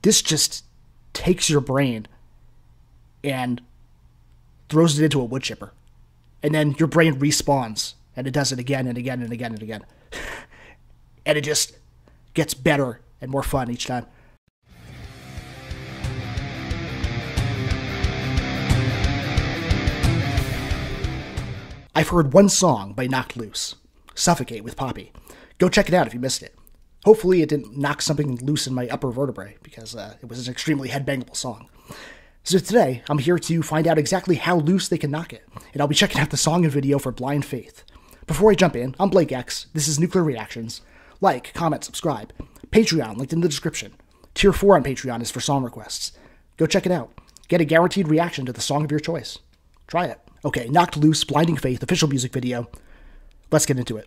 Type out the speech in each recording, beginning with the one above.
This just takes your brain and throws it into a wood chipper. And then your brain respawns, and it does it again and again and again and again. And it just gets better and more fun each time. I've heard one song by Knocked Loose, Suffocate with Poppy. Go check it out if you missed it. Hopefully it didn't knock something loose in my upper vertebrae, because it was an extremely headbangable song. So today, I'm here to find out exactly how loose they can knock it, and I'll be checking out the song and video for Blind Faith. Before I jump in, I'm Blake X, this is Nuclear Reactions. Like, comment, subscribe. Patreon, linked in the description. Tier 4 on Patreon is for song requests. Go check it out. Get a guaranteed reaction to the song of your choice. Try it. Okay, Knocked Loose, Blinding Faith, official music video. Let's get into it.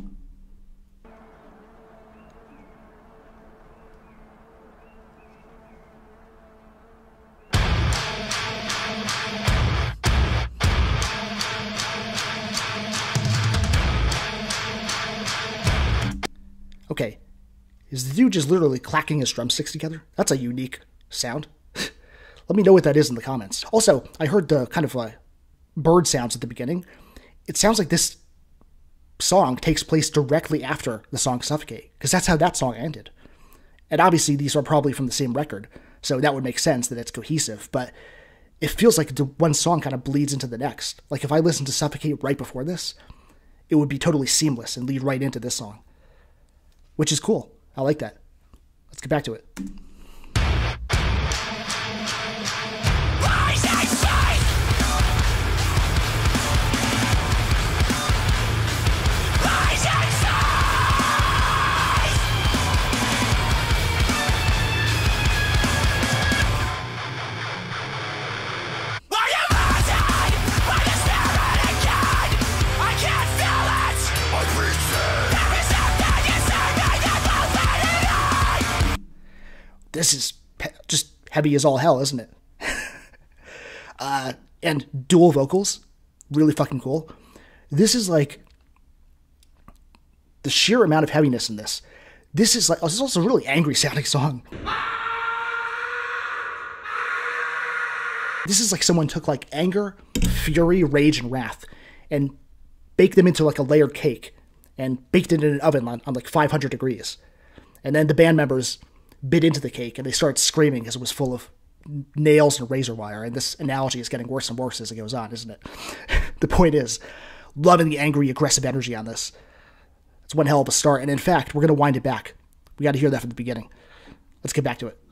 Okay, is the dude just literally clacking his drumsticks together? That's a unique sound. Let me know what that is in the comments. Also, I heard the kind of bird sounds at the beginning. It sounds like this song takes place directly after the song Suffocate, because that's how that song ended. And obviously these are probably from the same record, so that would make sense that it's cohesive, but it feels like the one song kind of bleeds into the next. Like if I listened to Suffocate right before this, it would be totally seamless and lead right into this song. Which is cool. I like that. Let's get back to it. This is just heavy as all hell, isn't it? And dual vocals, really fucking cool. This is like the sheer amount of heaviness in this. This is also a really angry sounding song. This is like someone took like anger, fury, rage, and wrath and baked them into like a layered cake and baked it in an oven on like 500 degrees. And then the band members bit into the cake and they started screaming because it was full of nails and razor wire. And this analogy is getting worse and worse as it goes on, isn't it? The point is, loving the angry, aggressive energy on this. It's one hell of a start. And in fact, we're going to wind it back. We got to hear that from the beginning. Let's get back to it.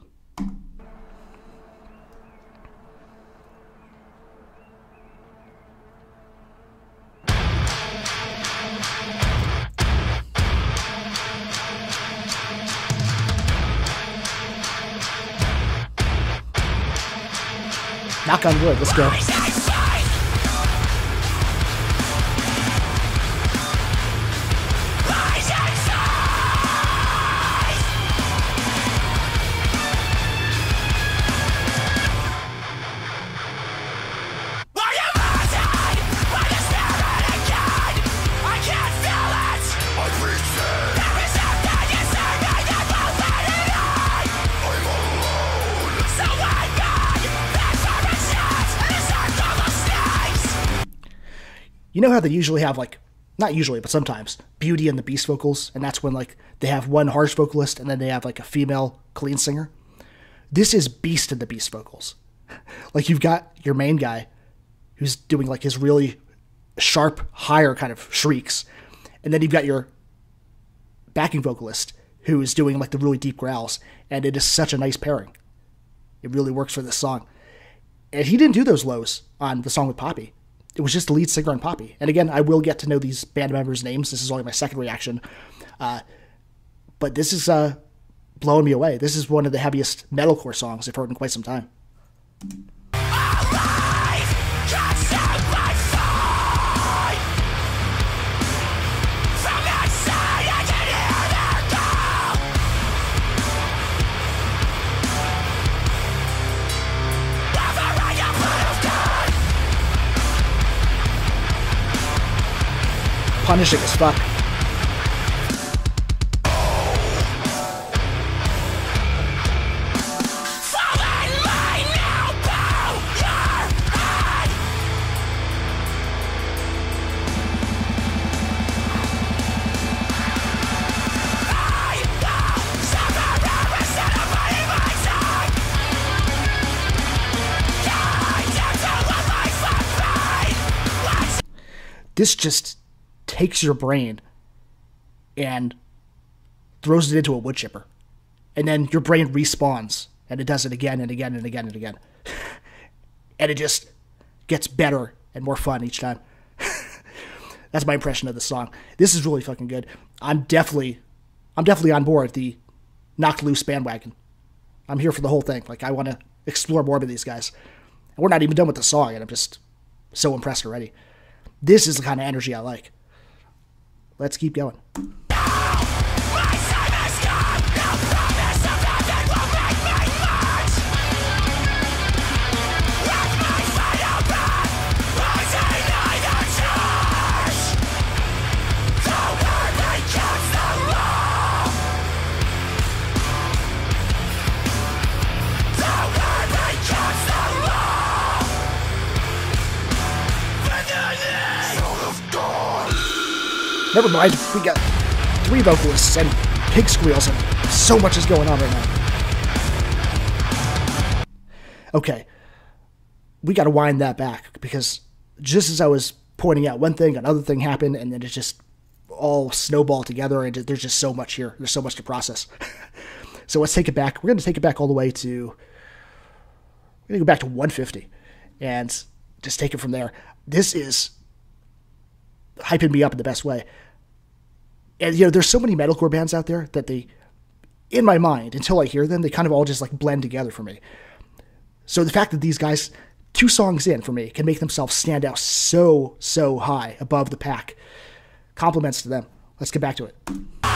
Knock on wood, let's go. You know how they usually have, like, not usually, but sometimes, Beauty and the Beast vocals, and that's when, like, they have one harsh vocalist and then they have, like, a female clean singer? This is Beast and the Beast vocals. Like, you've got your main guy who's doing, like, his really sharp, higher kind of shrieks, and then you've got your backing vocalist who is doing, like, the really deep growls, and it is such a nice pairing. It really works for this song. And he didn't do those lows on the song with Poppy. It was just the lead singer and Poppy. And again, I will get to know these band members' names. This is only my second reaction. But this is blowing me away. This is one of the heaviest metalcore songs I've heard in quite some time. Punishing as fuck. This just takes your brain and throws it into a wood chipper. And then your brain respawns, and it does it again and again and again and again. And it just gets better and more fun each time. That's my impression of the song. This is really fucking good. I'm definitely on board the Knocked Loose bandwagon. I'm here for the whole thing. Like, I want to explore more with these guys. And we're not even done with the song, and I'm just so impressed already. This is the kind of energy I like. Let's keep going. Never mind, we got 3 vocalists and pig squeals and so much is going on right now. Okay, we got to wind that back because just as I was pointing out one thing, another thing happened, and then it just all snowballed together, and there's just so much here. There's so much to process. So let's take it back. We're going to take it back all the way to... We're going to go back to 150 and just take it from there. This is hyping me up in the best way. And, you know, there's so many metalcore bands out there that they, in my mind, until I hear them, they kind of all just, like, blend together for me. So the fact that these guys, 2 songs in for me, can make themselves stand out so, so high above the pack. Compliments to them. Let's get back to it.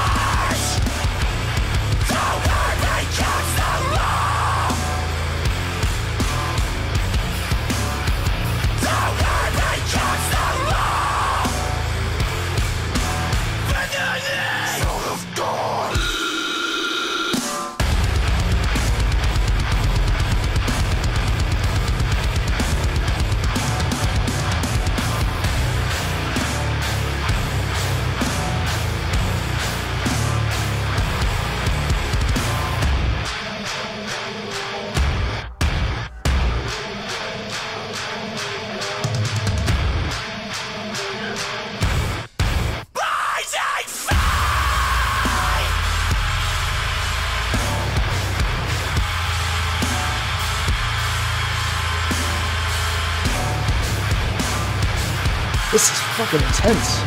This is fucking intense.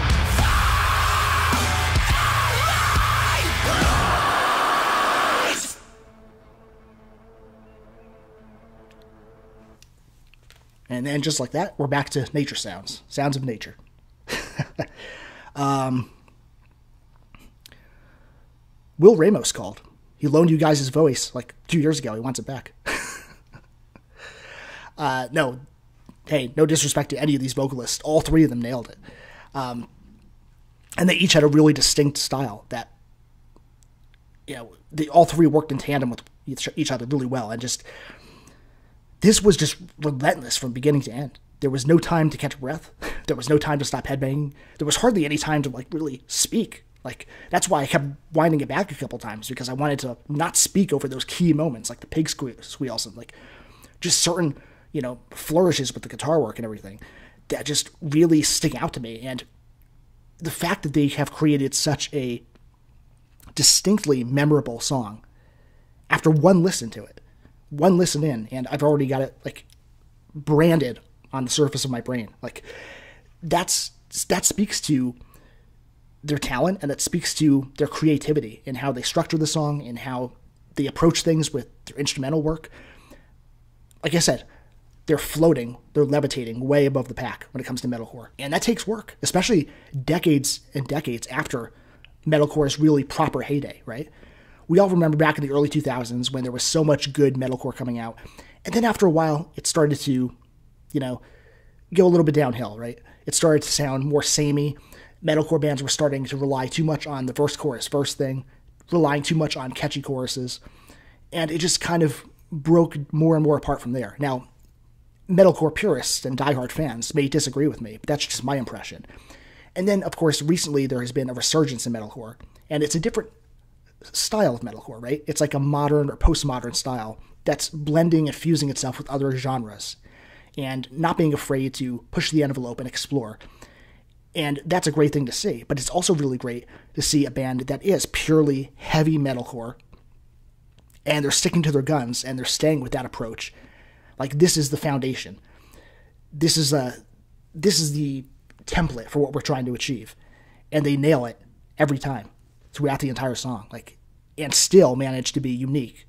And then just like that, we're back to nature sounds. Sounds of nature. Will Ramos called. He loaned you guys his voice like 2 years ago. He wants it back. No. Hey, no disrespect to any of these vocalists. All 3 of them nailed it. And they each had a really distinct style that, you know, all 3 worked in tandem with each other really well. And just, this was just relentless from beginning to end. There was no time to catch breath. There was no time to stop headbanging. There was hardly any time to, like, really speak. Like, that's why I kept winding it back a couple times, because I wanted to not speak over those key moments, like the pig squeals and, like, just certain, you know, flourishes with the guitar work and everything that just really stick out to me. And the fact that they have created such a distinctly memorable song after one listen to it, one listen in, and I've already got it, like, branded on the surface of my brain. Like, that speaks to their talent, and that speaks to their creativity in how they structure the song and how they approach things with their instrumental work. Like I said, they're floating, they're levitating way above the pack when it comes to metalcore. And that takes work, especially decades and decades after metalcore's really proper heyday, right? We all remember back in the early 2000s when there was so much good metalcore coming out. And then after a while, it started to, you know, go a little bit downhill, right? It started to sound more samey. Metalcore bands were starting to rely too much on the verse-chorus-verse thing, relying too much on catchy choruses. And it just kind of broke more and more apart from there. Now, metalcore purists and diehard fans may disagree with me, but that's just my impression. And then, of course, recently there has been a resurgence in metalcore, and it's a different style of metalcore, right? It's like a modern or postmodern style that's blending and fusing itself with other genres and not being afraid to push the envelope and explore. And that's a great thing to see. But it's also really great to see a band that is purely heavy metalcore, and they're sticking to their guns, and they're staying with that approach. Like, this is the foundation. This is the template for what we're trying to achieve. And they nail it every time throughout the entire song. Like, and still manage to be unique.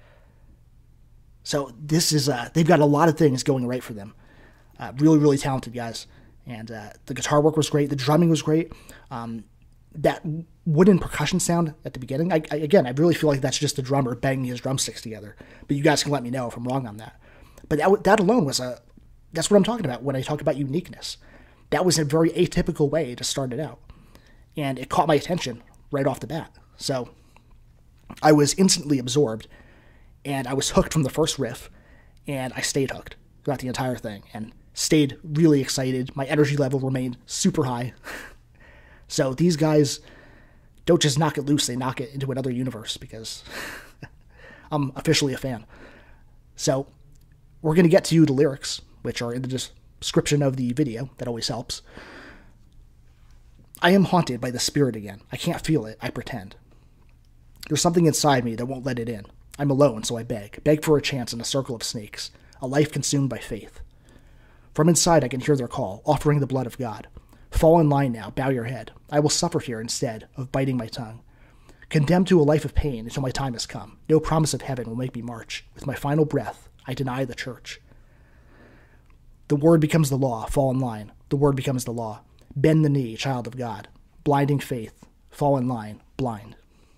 So this is, they've got a lot of things going right for them. Really, really talented guys. And the guitar work was great. The drumming was great. That wooden percussion sound at the beginning, I really feel like that's just the drummer banging his drumsticks together. But you guys can let me know if I'm wrong on that. But that alone was that's what I'm talking about when I talk about uniqueness. That was a very atypical way to start it out. And it caught my attention right off the bat. So I was instantly absorbed, and I was hooked from the first riff, and I stayed hooked throughout the entire thing, and stayed really excited. My energy level remained super high. So these guys don't just knock it loose, they knock it into another universe, because I'm officially a fan. So we're going to get to the lyrics, which are in the description of the video. That always helps. I am haunted by the spirit again. I can't feel it, I pretend. There's something inside me that won't let it in. I'm alone, so I beg for a chance in a circle of snakes, a life consumed by faith. From inside I can hear their call, offering the blood of God. Fall in line now, bow your head. I will suffer here instead of biting my tongue. Condemned to a life of pain until my time has come. No promise of heaven will make me march. With my final breath, I deny the church. The word becomes the law, fall in line. The word becomes the law. Bend the knee, child of God. Blinding faith, fall in line, blind.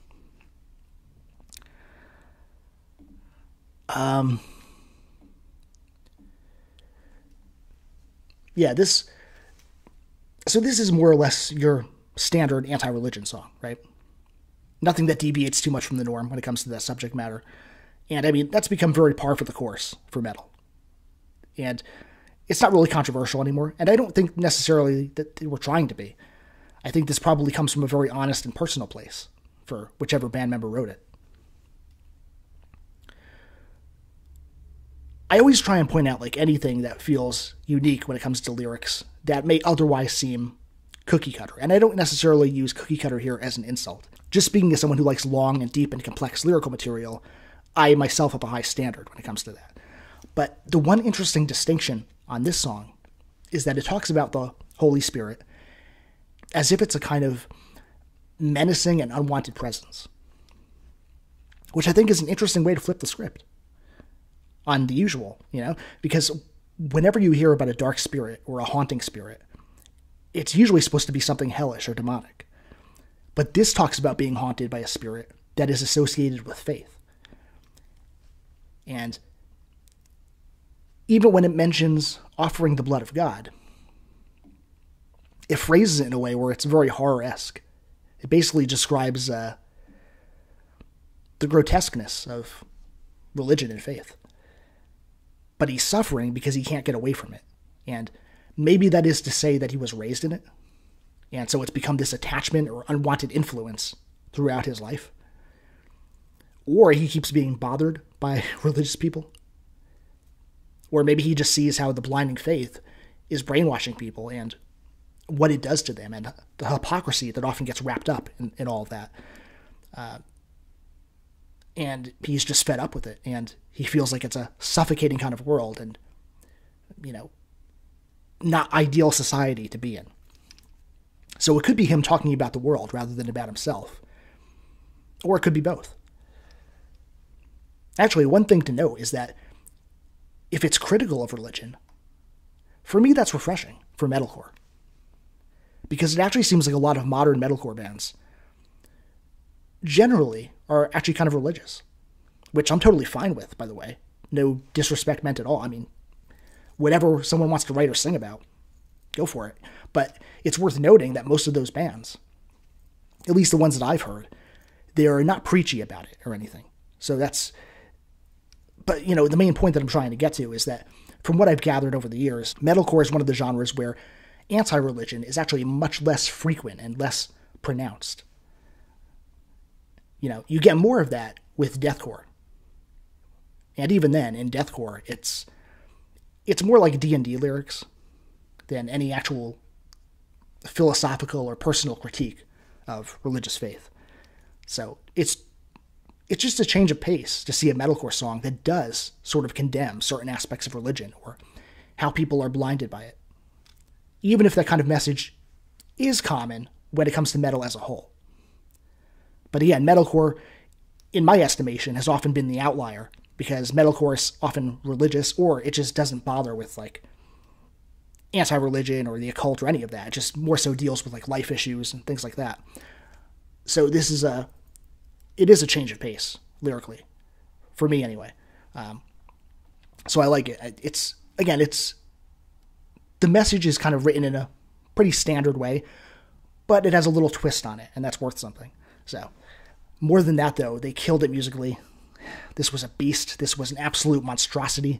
Yeah, this is more or less your standard anti-religion song, right? Nothing that deviates too much from the norm when it comes to that subject matter. And I mean, that's become very par for the course for metal. And it's not really controversial anymore. And I don't think necessarily that they were trying to be. I think this probably comes from a very honest and personal place for whichever band member wrote it. I always try and point out like anything that feels unique when it comes to lyrics that may otherwise seem cookie cutter. And I don't necessarily use cookie cutter here as an insult. Just speaking as someone who likes long and deep and complex lyrical material, I myself have a high standard when it comes to that. But the one interesting distinction on this song is that it talks about the Holy Spirit as if it's a kind of menacing and unwanted presence, which I think is an interesting way to flip the script on the usual, because whenever you hear about a dark spirit or a haunting spirit, it's usually supposed to be something hellish or demonic. But this talks about being haunted by a spirit that is associated with faith. And even when it mentions offering the blood of God, it phrases it in a way where it's very horror-esque. It basically describes the grotesqueness of religion and faith. But he's suffering because he can't get away from it. And maybe that is to say that he was raised in it. And so it's become this attachment or unwanted influence throughout his life. Or he keeps being bothered by religious people. Or maybe he just sees how the blinding faith is brainwashing people and what it does to them and the hypocrisy that often gets wrapped up in all of that. And he's just fed up with it, and he feels like it's a suffocating kind of world and, not ideal society to be in. So it could be him talking about the world rather than about himself. Or it could be both. Actually, one thing to note is that if it's critical of religion, for me that's refreshing for metalcore. Because it actually seems like a lot of modern metalcore bands generally are actually kind of religious, which I'm totally fine with, by the way. No disrespect meant at all. I mean, whatever someone wants to write or sing about, go for it. But it's worth noting that most of those bands, at least the ones that I've heard, they are not preachy about it or anything. So but the main point that I'm trying to get to is that from what I've gathered over the years, metalcore is one of the genres where anti-religion is actually much less frequent and less pronounced. You get more of that with deathcore. And even then, in deathcore, it's more like D&D lyrics than any actual philosophical or personal critique of religious faith. So it's just a change of pace to see a metalcore song that does sort of condemn certain aspects of religion or how people are blinded by it, even if that kind of message is common when it comes to metal as a whole. But again, metalcore, in my estimation, has often been the outlier because metalcore is often religious, or it just doesn't bother with like anti-religion or the occult or any of that. It just more so deals with like life issues and things like that. So it is a change of pace lyrically, for me anyway. So I like it. It's the message is kind of written in a pretty standard way, but it has a little twist on it, and that's worth something. So more than that, though, they killed it musically. This was a beast. This was an absolute monstrosity.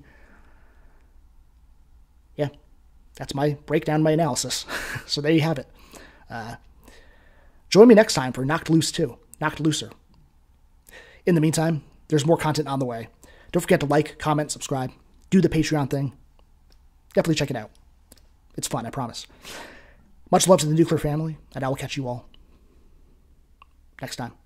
Yeah, that's my breakdown, my analysis. So there you have it. Join me next time for Knocked Loose 2, Knocked Looser. In the meantime, there's more content on the way. Don't forget to like, comment, subscribe, do the Patreon thing. Definitely check it out. It's fun, I promise. Much love to the nuclear family, and I will catch you all next time.